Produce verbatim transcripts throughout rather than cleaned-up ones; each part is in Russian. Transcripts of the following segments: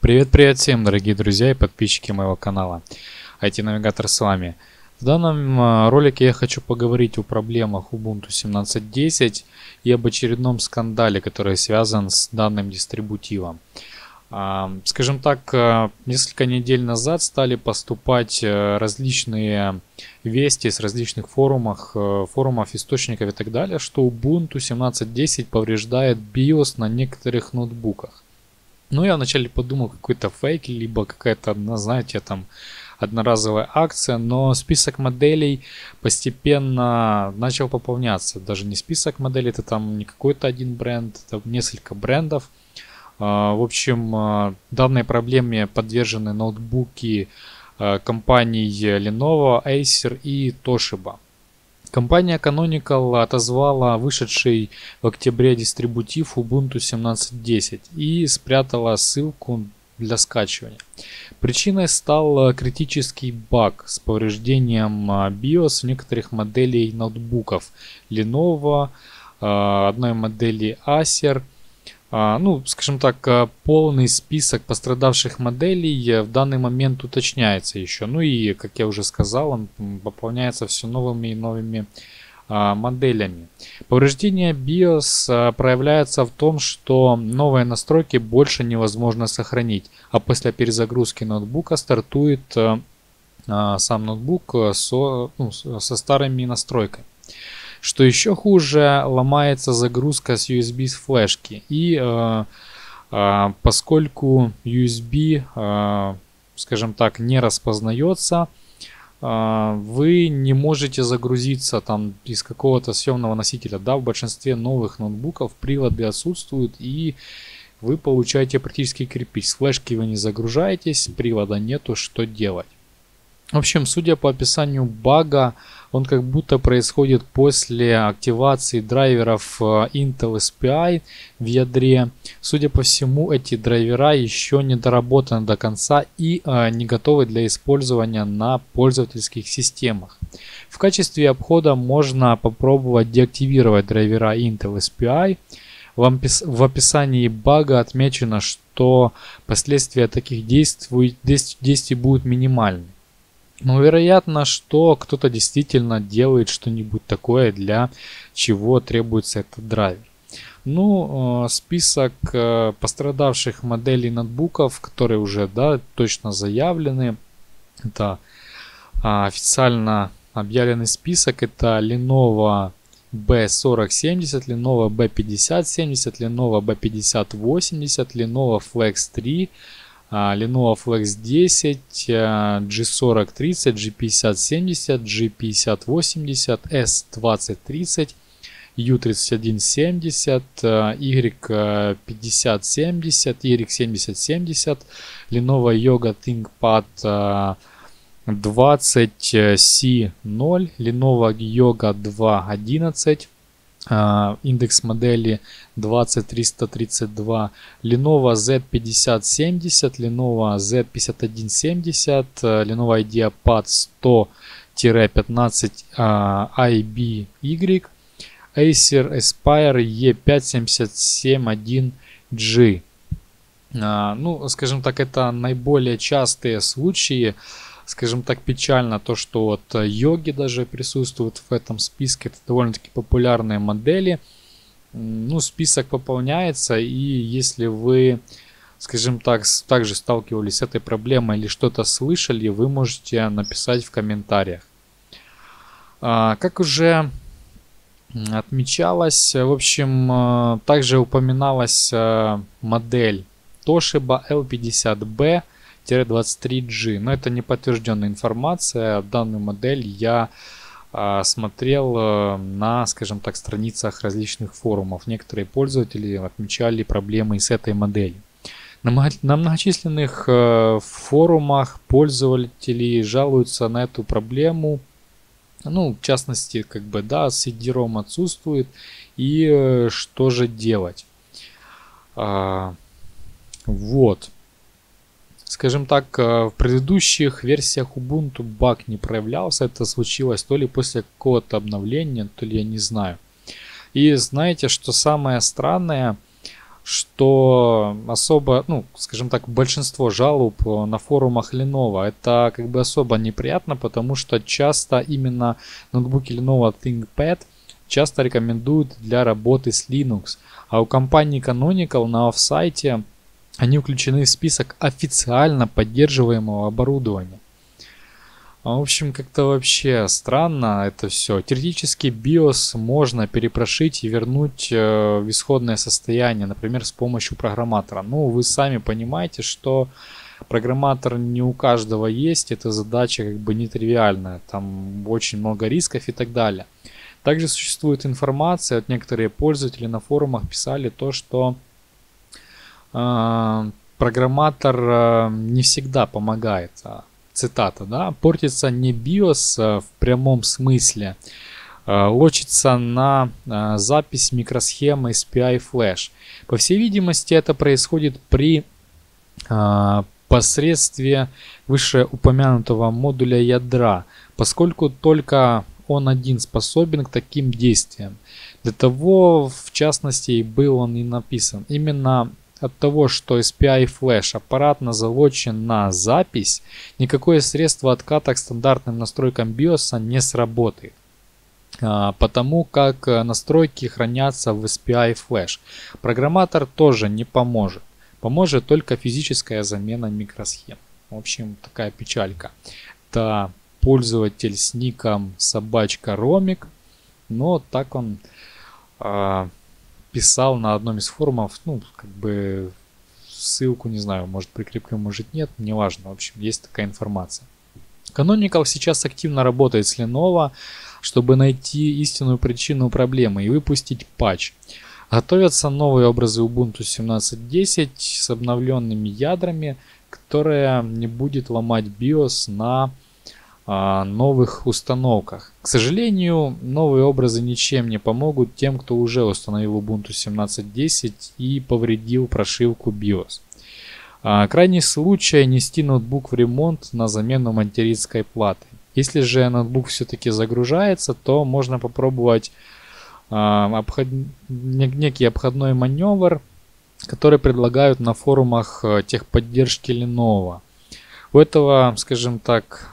Привет-привет всем, дорогие друзья и подписчики моего канала. ай ти-навигатор с вами. В данном а, ролике я хочу поговорить о проблемах Ubuntu семнадцать десять и об очередном скандале, который связан с данным дистрибутивом. А, скажем так, а, несколько недель назад стали поступать а, различные вести с различных форумов, а, форумов, источников и так далее, что Ubuntu семнадцать десять повреждает биос на некоторых ноутбуках. Ну, я вначале подумал, какой-то фейк, либо какая-то, знаете, там одноразовая акция, но список моделей постепенно начал пополняться. Даже не список моделей, это там не какой-то один бренд, это несколько брендов. В общем, данной проблеме подвержены ноутбуки компаний Lenovo, Acer и Toshiba. Компания Canonical отозвала вышедший в октябре дистрибутив Ubuntu семнадцать десять и спрятала ссылку для скачивания. Причиной стал критический баг с повреждением биос некоторых моделей ноутбуков Lenovo, одной модели Acer. Ну, скажем так, полный список пострадавших моделей в данный момент уточняется еще. Ну и, как я уже сказал, он пополняется все новыми и новыми а, моделями. Повреждение биос а, проявляется в том, что новые настройки больше невозможно сохранить, а после перезагрузки ноутбука стартует а, а, сам ноутбук со, ну, со старыми настройками. Что еще хуже, ломается загрузка с ю эс би с флешки. И э, э, поскольку ю эс би, э, скажем так, не распознается, э, вы не можете загрузиться там из какого-то съемного носителя. Да, в большинстве новых ноутбуков приводы отсутствуют, и вы получаете практически кирпич. С флешки вы не загружаетесь, привода нету, что делать? В общем, судя по описанию бага, он как будто происходит после активации драйверов Intel эс пи ай в ядре. Судя по всему, эти драйвера еще не доработаны до конца и э, не готовы для использования на пользовательских системах. В качестве обхода можно попробовать деактивировать драйвера Intel эс пи ай. В, в описании бага отмечено, что последствия таких действий, действий будут минимальны. Но вероятно, что кто-то действительно делает что-нибудь такое, для чего требуется этот драйвер. Ну, список пострадавших моделей ноутбуков, которые уже, да, точно заявлены. Это официально объявленный список. Это Lenovo би сорок семьдесят, Lenovo би пятьдесят семьдесят, Lenovo би пятьдесят восемьдесят, Lenovo Flex три, Lenovo Flex десять, джи сорок тридцать, джи пятьдесят семьдесят, джи пятьдесят восемьдесят, эс двадцать тридцать, ю тридцать один семьдесят, уай пятьдесят семьдесят, уай семьдесят семьдесят, Lenovo Yoga ThinkPad двадцать си ноль, Lenovo Yoga два одиннадцать, индекс модели двадцать триста тридцать два, Lenovo зет пятьдесят семьдесят, Lenovo зет пятьдесят один семьдесят, Lenovo IdeaPad сто пятнадцать ай би уай, Acer Aspire и пять семьдесят семь один джи. Ну, скажем так, это наиболее частые случаи. Скажем так, печально то, что вот йоги даже присутствуют в этом списке. Это довольно-таки популярные модели. Ну, список пополняется, и если вы, скажем так, также сталкивались с этой проблемой или что-то слышали, вы можете написать в комментариях. А, как уже отмечалось, в общем, также упоминалась модель Toshiba эл пятьдесят би двадцать три джи, но это не подтвержденная информация. Данную модель я а, смотрел а, на, скажем так, страницах различных форумов. Некоторые пользователи отмечали проблемы с этой моделью. На, на многочисленных а, форумах пользователи жалуются на эту проблему. Ну, в частности, как бы, да, си ди-ром отсутствует, и а, что же делать? А, вот. Скажем так, в предыдущих версиях Ubuntu баг не проявлялся. Это случилось то ли после какого-то обновления, то ли я не знаю. И знаете, что самое странное? что особо, ну, скажем так, большинство жалоб на форумах Lenovo это как бы особо неприятно, потому что часто именно ноутбуки Lenovo ThinkPad часто рекомендуют для работы с Linux, а у компании Canonical на офсайте они включены в список официально поддерживаемого оборудования. В общем, как-то вообще странно это все. Теоретически BIOS можно перепрошить и вернуть э, в исходное состояние, например, с помощью программатора. Ну, вы сами понимаете, что программатор не у каждого есть, эта задача как бы нетривиальная, там очень много рисков и так далее. Также существует информация, от некоторые пользователи на форумах писали то, что э, программатор э, не всегда помогает. Цитата, да, портится не BIOS в прямом смысле, лочится на запись микросхемы эс пи ай Flash. По всей видимости, это происходит при посредстве вышеупомянутого модуля ядра, поскольку только он один способен к таким действиям. Для того, в частности, и был он и написан. Именно от того, что эс пи ай Flash аппаратно залочен на запись, никакое средство отката к стандартным настройкам BIOS не сработает, потому как настройки хранятся в эс пи ай Flash. Программатор тоже не поможет. Поможет только физическая замена микросхем. В общем, такая печалька. Это пользователь с ником собачка Ромик, но так он писал на одном из форумов, ну, как бы ссылку, не знаю, может прикреплю, может нет, неважно, в общем, есть такая информация. Canonical сейчас активно работает с Lenovo, чтобы найти истинную причину проблемы и выпустить патч. Готовятся новые образы Ubuntu семнадцать десять с обновленными ядрами, которая не будет ломать BIOS на новых установках. К сожалению, новые образы ничем не помогут тем, кто уже установил Ubuntu семнадцать десять и повредил прошивку BIOS. Крайний случай — нести ноутбук в ремонт на замену материнской платы. Если же ноутбук все-таки загружается, то можно попробовать обход... некий обходной маневр, который предлагают на форумах техподдержки Lenovo. У этого, скажем так,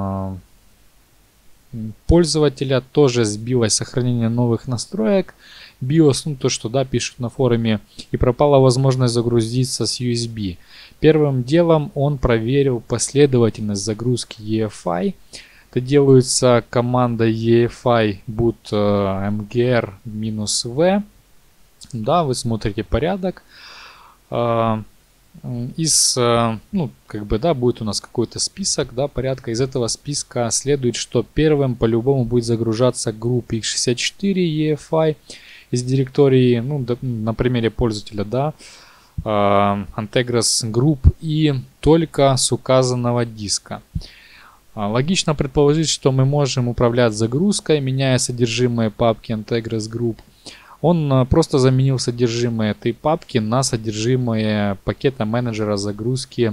пользователя тоже сбилось сохранение новых настроек BIOS, ну то, что да, пишут на форуме, и пропала возможность загрузиться с ю эс би. Первым делом он проверил последовательность загрузки и эф ай. Это делается командой и эф ай boot mgr-v. Да, вы смотрите порядок. Из, ну, как бы, да, будет у нас какой-то список, да, порядка. Из этого списка следует, что первым по-любому будет загружаться группа икс шестьдесят четыре и эф ай из директории, ну, да, на примере пользователя, да, Antegros Group и только с указанного диска. Логично предположить, что мы можем управлять загрузкой, меняя содержимое папки Antegros Group. Он просто заменил содержимое этой папки на содержимое пакета менеджера загрузки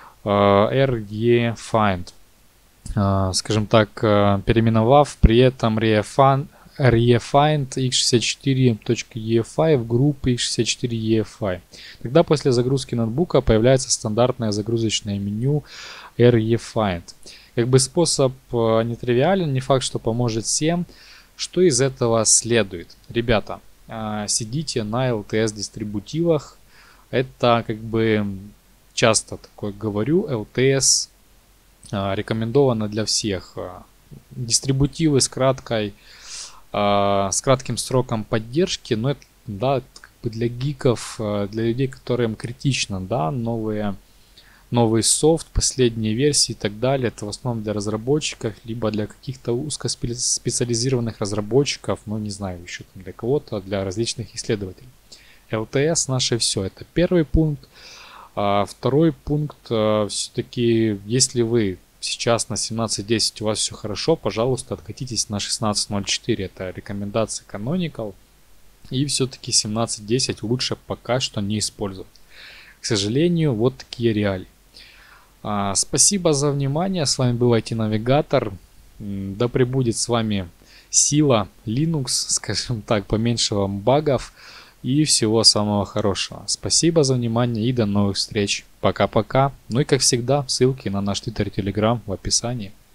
refind. Скажем так, переименовав при этом refind икс шестьдесят четыре точка и эф ай в группу икс шестьдесят четыре и эф ай. Тогда после загрузки ноутбука появляется стандартное загрузочное меню refind. Как бы способ нетривиален, не факт, что поможет всем. Что из этого следует? Ребята, сидите на эл ти эс дистрибутивах. Это, как бы, часто такое говорю, эл ти эс рекомендовано для всех. Дистрибутивы с краткой, с кратким сроком поддержки, но это, да, как бы для гиков, для людей, которым критично, да, новые новый софт, последние версии и так далее. Это в основном для разработчиков, либо для каких-то узкоспециализированных разработчиков, ну не знаю, еще там для кого-то, для различных исследователей. эл ти эс наше все. Это первый пункт. А второй пункт, а, все-таки, если вы сейчас на семнадцать десять у вас все хорошо, пожалуйста, откатитесь на шестнадцать ноль четыре. Это рекомендация Canonical. И все-таки семнадцать десять лучше пока что не использовать. К сожалению, вот такие реалии. А, спасибо за внимание. С вами был ай ти-навигатор. Да пребудет с вами сила Linux, скажем так, поменьше вам багов. И всего самого хорошего. Спасибо за внимание и до новых встреч. Пока-пока. Ну и как всегда, ссылки на наш твиттер и телеграм в описании.